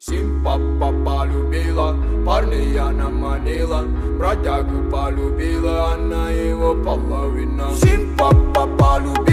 Симпапа полюбила, парня она манила, бродягу полюбила, она его половина. Симпапа полюбила.